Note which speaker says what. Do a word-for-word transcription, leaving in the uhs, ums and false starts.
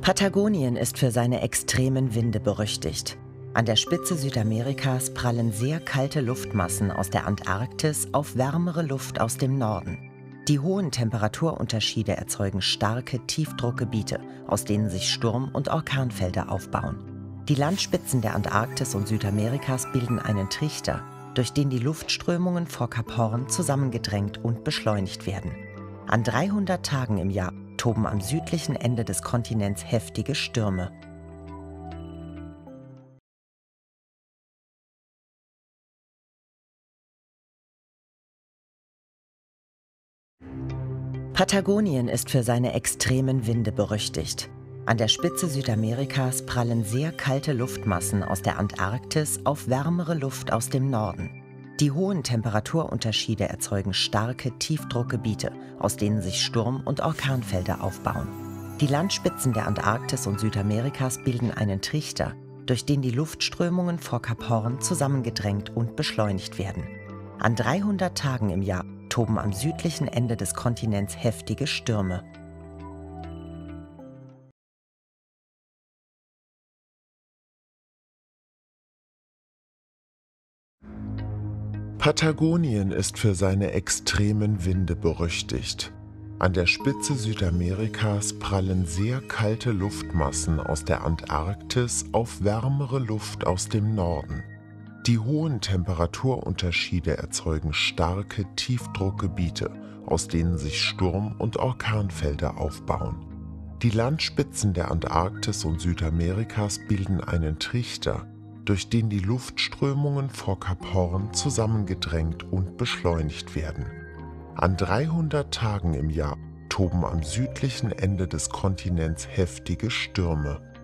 Speaker 1: Patagonien ist für seine extremen Winde berüchtigt. An der Spitze Südamerikas prallen sehr kalte Luftmassen aus der Antarktis auf wärmere Luft aus dem Norden. Die hohen Temperaturunterschiede erzeugen starke Tiefdruckgebiete, aus denen sich Sturm- und Orkanfelder aufbauen. Die Landspitzen der Antarktis und Südamerikas bilden einen Trichter, durch den die Luftströmungen vor Kap Horn zusammengedrängt und beschleunigt werden. An dreihundert Tagen im Jahr toben am südlichen Ende des Kontinents heftige Stürme. Patagonien ist für seine extremen Winde berüchtigt. An der Spitze Südamerikas prallen sehr kalte Luftmassen aus der Antarktis auf wärmere Luft aus dem Norden. Die hohen Temperaturunterschiede erzeugen starke Tiefdruckgebiete, aus denen sich Sturm- und Orkanfelder aufbauen. Die Landspitzen der Antarktis und Südamerikas bilden einen Trichter, durch den die Luftströmungen vor Kap Horn zusammengedrängt und beschleunigt werden. An dreihundert Tagen im Jahr toben am südlichen Ende des Kontinents heftige Stürme.
Speaker 2: Patagonien ist für seine extremen Winde berüchtigt. An der Spitze Südamerikas prallen sehr kalte Luftmassen aus der Antarktis auf wärmere Luft aus dem Norden. Die hohen Temperaturunterschiede erzeugen starke Tiefdruckgebiete, aus denen sich Sturm- und Orkanfelder aufbauen. Die Landspitzen der Antarktis und Südamerikas bilden einen Trichter, durch den die Luftströmungen vor Kap Horn zusammengedrängt und beschleunigt werden. An dreihundert Tagen im Jahr toben am südlichen Ende des Kontinents heftige Stürme.